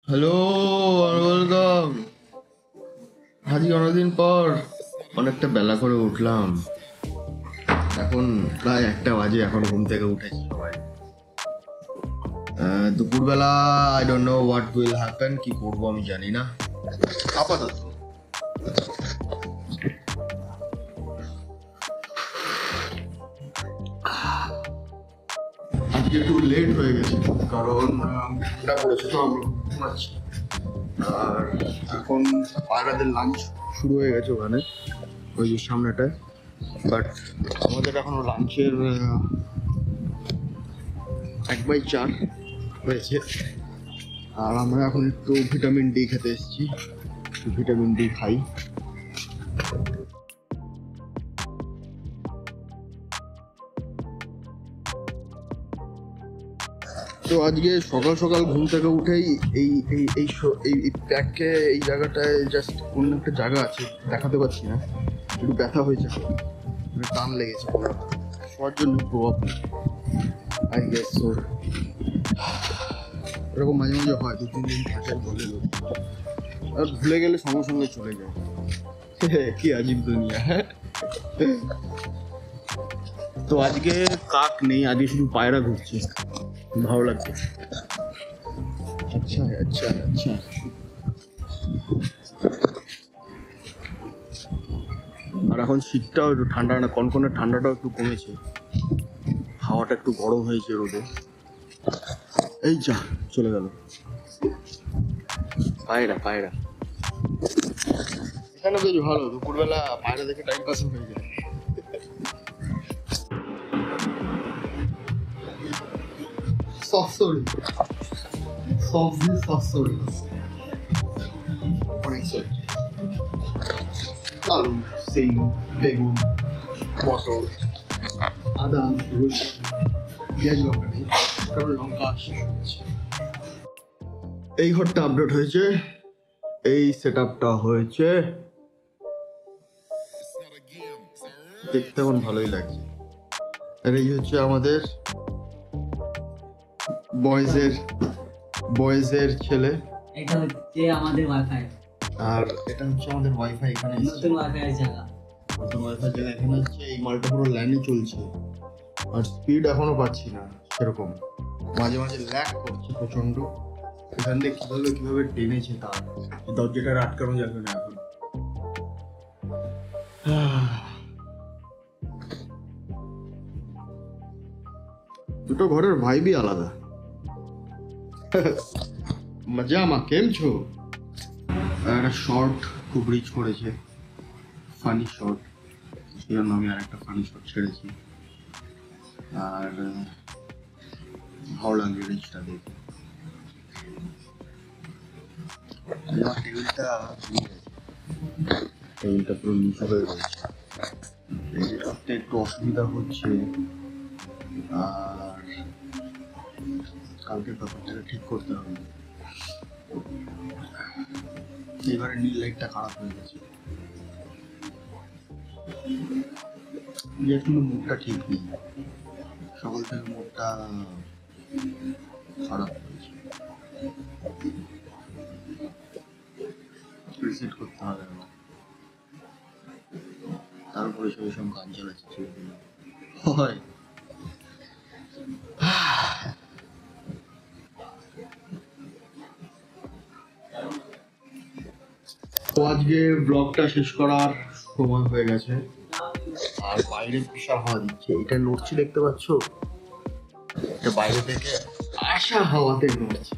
Hello, welcome. আজকে অনেকদিন পর অনেকটা বেলা করে উঠলাম। এখন প্রায় 1টা বাজে, এখন ঘুম থেকে উঠেছি সবাই। দুপুরবেলা I don't know what will happen, কি করবো আমি জানি না আপাতত। আজকে একটু লেট হয়ে গেছে কারণ ঠান্ডা পড়েছে তো, আমরা ঘুমাচ্ছি। আর এখন পায়রাদের লাঞ্চ শুরু হয়ে গেছে ওখানে, ওই যে সামনেটায়। বাট আমাদের এখনো লাঞ্চের 1/4 হয়েছে। আর আমরা এখন একটু ভিটামিন ডি খেতে এসেছি, ভিটামিন ডি খাই। তো আজকে সকাল সকাল ঘুম থেকে উঠেই এই এই এই এই প্যাককে এই জায়গাটায় জাস্ট অন্য একটা জায়গা আছে, দেখাতে পারছি না, একটু ব্যথা হয়েছে, টান লেগেছে, শোয়ার জন্য প্রভাব আই গেস সো। এরকম মাঝে মাঝে হয়, 2-3 দিন থাকে বলে লোক, আর ভুলে গেলে সঙ্গে সঙ্গে চলে যায়। কি আজীব দুনিয়া। তো আজকে কাক নেই, আজকে শুধু পায়রা ঘুরছে, ভালো লাগছে। আচ্ছা আচ্ছা আচ্ছা। আর এখন শীতটাও একটু ঠান্ডা না, কনকনে ঠান্ডাটাও একটু কমেছে, হাওয়াটা একটু গরম হয়েছে রোদে। এই যা চলে গেল পায়রা। পায়রা এখানে বেশ ভালো, দুপুরবেলা পায়রা দেখে টাইম পাস হয়ে যায়। সরি সরি অনেক সরি। আলু, সিম, বেগুন, পটল, আদা, রসুন, পেঁয়াজ, লঙ্কা নেই কারণ লঙ্কা শেষ হচ্ছে। এই ঘরটা আপডেট হয়েছে, এই সেট আপটা হয়েছে, দেখতে এখন ভালোই লাগছে। আর এই হচ্ছে আমাদের বয়েজের ছেলে, এটা হচ্ছে আমাদের ওয়াইফাই, আর এটা হচ্ছে আমাদের ওয়াইফাই। এখানে নতুন ওয়াইফাই জায়গা, এখানে হচ্ছে এই মালটা পুরো লাইনে চলছে, আর স্পিড এখনো পাচ্ছি না সেরকম, মাঝে মাঝে ল্যাগ করছে প্রচন্ড। এখান থেকে কিভাবে টেনেছে তার দরজাটা আটকানো যাবে না এখন। দুটো ঘরের ভাইবই আলাদা। মজামা কেম ছো? একটা শর্ট খুব রিচ করেছে, ফানি শর্ট, সেই জন্য আমি আর একটা ফানি শর্ট ছেড়েছি। আর ভালো লাগছে রিচটা দেখে। টেবিলটা পুরো নিচু হয়ে রয়েছে, এইটাতে একটু অসুবিধা হচ্ছে। আর কালকের ব্যাপারটাকে ঠিক করতে হবে। এবারে নীল লাইটটা খারাপ হয়ে গেছে, এখনো মুডটা ঠিক নেই, সকাল থেকে মুডটা খারাপ হয়েছে, রিসেট করতে হবে আমার। তারপরে সব গান চালাচ্ছে হয়। তো আজকে ব্লগটা শেষ করার সময় হয়ে গেছে, আর বাইরে বিশাল হাওয়া দিচ্ছে, এটা নড়ছে দেখতে পাচ্ছ, এটা বাইরে থেকে আসা হাওয়াতে নড়ছে,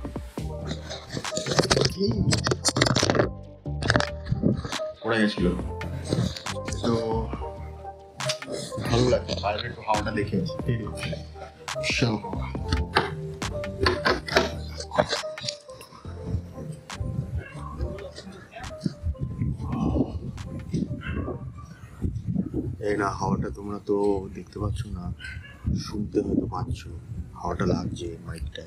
পড়ে গেছিল। তো ভালো লাগছে বাইরে একটু হাওয়াটা দেখে, বিশাল হাওয়া। এই না, হাওয়াটা তোমরা তো দেখতে পাচ্ছ না, শুনতে হয়তো পাচ্ছ, হাওয়াটা লাগছে মাইকটায়।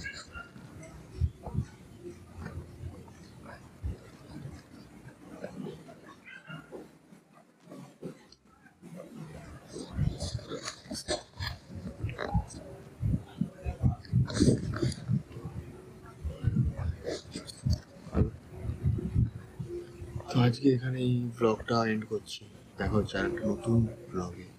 আজকে এখানে এই ব্লগটা এন্ড করছি। দেখা হচ্ছে আর একটা নতুন ব্লগে।